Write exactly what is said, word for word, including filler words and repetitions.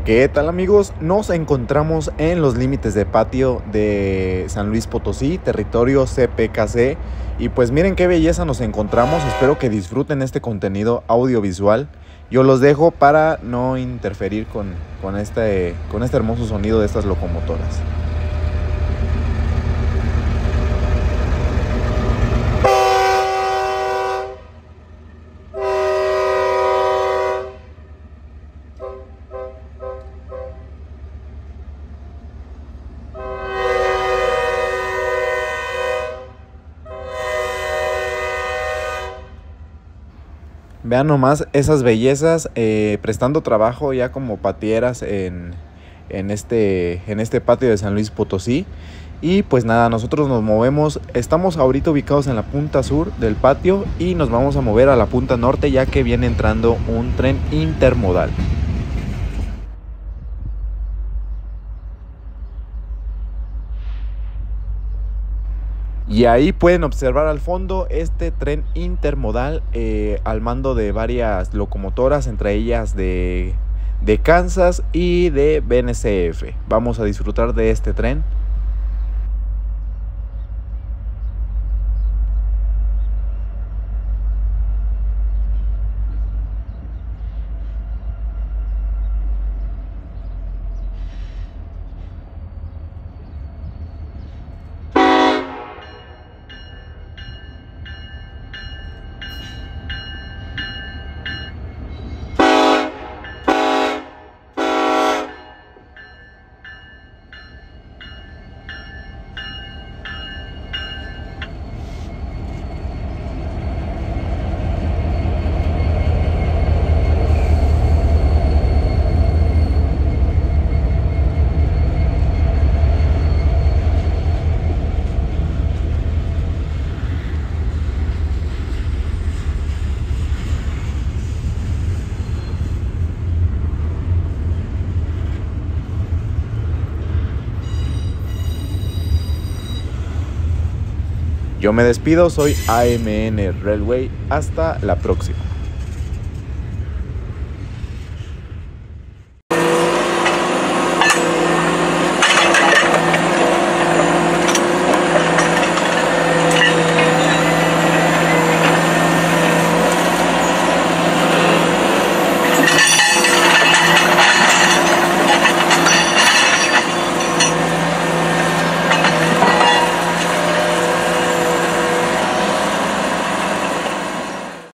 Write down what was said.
¿Qué tal, amigos? Nos encontramos en los límites de patio de San Luis Potosí, territorio C P K C. Y pues miren qué belleza nos encontramos. Espero que disfruten este contenido audiovisual. Yo los dejo para no interferir con, con, este, con este hermoso sonido de estas locomotoras. Vean nomás esas bellezas, eh, prestando trabajo ya como patieras en, en, este, en este patio de San Luis Potosí. Y pues nada, nosotros nos movemos, estamos ahorita ubicados en la punta sur del patio y nos vamos a mover a la punta norte, ya que viene entrando un tren intermodal. Y ahí pueden observar al fondo este tren intermodal eh, al mando de varias locomotoras, entre ellas de, de Kansas y de B N C F. Vamos a disfrutar de este tren. Yo me despido, soy A M N Railway, hasta la próxima.